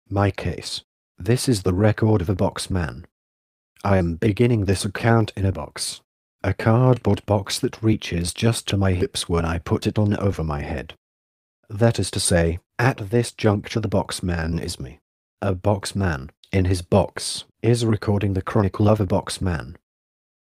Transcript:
My case. This is the record of a box man. I am beginning this account in a box. A cardboard box that reaches just to my hips when I put it on over my head. That is to say, at this juncture the box man is me. A box man, in his box, is recording the chronicle of a box man.